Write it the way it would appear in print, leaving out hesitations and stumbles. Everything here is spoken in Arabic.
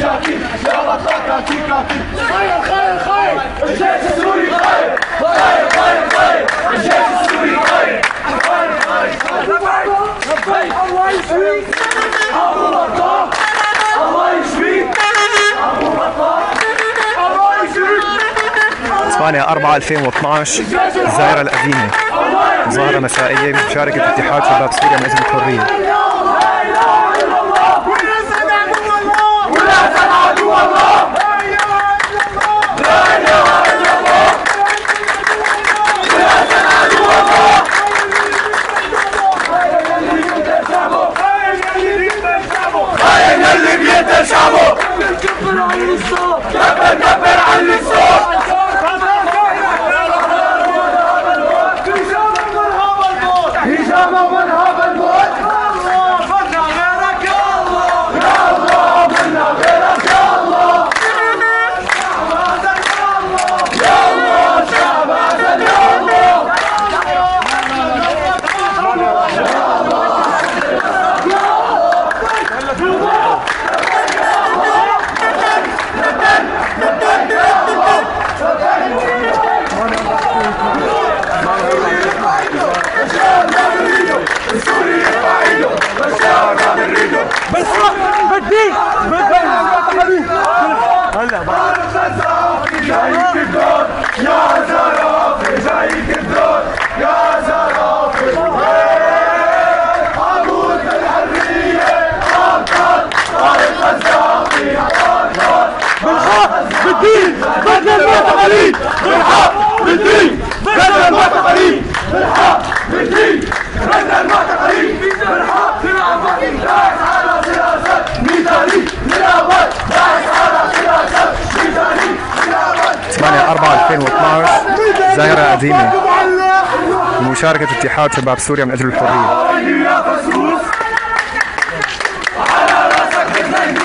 شاكين يا بطل كاكين خير خير خير الجيش السوري خير خير خير خير الجيش السوري خير خير خير خير الله يشفيك ابو بطال الله يشفيك ابو بطال الله يشفيك 8/4/2012 الزائرة القديمة، مظاهرة مسائية بمشاركة اتحاد شباب سوريا من أجل الحرية. كبر علي الصوت هجامة منهب الموت منا غيرك يا الله يا الله منا غيرك يا الله شعب هذا يا الله يا الله شعب هذا يا الله هلا بعد الزرافي جايك الدور يا زرافي جايك الدور يا زرافي عبود الحرية أبطال طارق الزرافي أبطال بالحق بالدين بدل المعتقلين بالحق بالدين بدل المعتقلين بالحق بالدين بدل المعتقلين بالحق بالعبد داعس على سياسة مثالي للأبد داعس على سياسة مثالي للأبد 8/4/2012 زائرة قديمة بمشاركة اتحاد شباب سوريا من أجل الحرية. على راسك